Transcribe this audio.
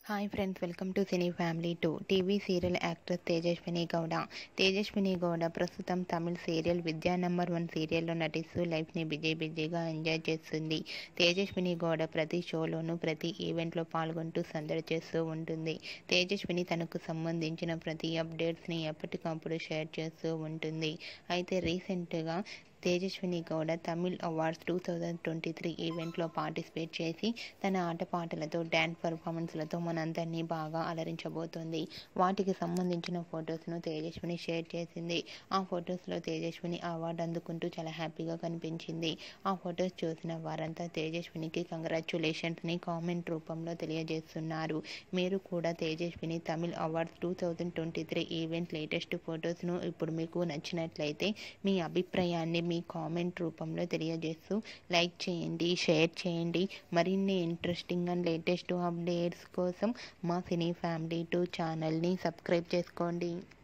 Hi friends, welcome to cine family 2. TV serial actress Tejaswini Gowda ప్రస్తుతం Tamil serial విద్యా number 1 సీరియల్లో నటిస్తూ లైఫ్ని బిజీగా ఎంజాయ్ చేస్తుంది. తేజస్విని గౌడ ప్రతి షోలోనూ ప్రతి ఈవెంట్లో పాల్గొంటూ సందడి చేస్తూ ఉంటుంది. తేజస్విని తనకు సంబంధించిన ప్రతి అప్డేట్స్ని ఎప్పటికప్పుడు షేర్ చేస్తూ ఉంటుంది. అయితే రీసెంట్గా తేజస్విని గౌడ తమిళ్ అవార్డ్స్ 2023 ఈవెంట్లో పార్టిసిపేట్ చేసి తన ఆటపాటలతో డ్యాన్స్ పర్ఫార్మెన్స్లతో మనందరినీ బాగా అలరించబోతోంది. వాటికి సంబంధించిన ఫొటోస్ను తేజస్విని షేర్ చేసింది. ఆ ఫొటోస్లో తేజస్విని అవార్డు అందుకుంటూ చాలా హ్యాపీగా కనిపించింది. ఆ ఫొటోస్ చూసిన వారంతా తేజస్వినికి కంగ్రాచ్యులేషన్స్ని కామెంట్ రూపంలో తెలియజేస్తున్నారు. మీరు కూడా Tejaswini Tamil awards 2023 event latest ఫొటోస్ను ఇప్పుడు మీకు నచ్చినట్లయితే మీ అభిప్రాయాన్ని మీ కామెంట్ రూపంలో తెలియజేస్తూ లైక్ చేయండి, షేర్ చేయండి. మరిన్ని ఇంట్రెస్టింగ్ అండ్ లేటెస్ట్ అప్డేట్స్ కోసం మా సినీ ఫ్యామిలీ 2 ఛానల్ని సబ్స్క్రైబ్ చేసుకోండి.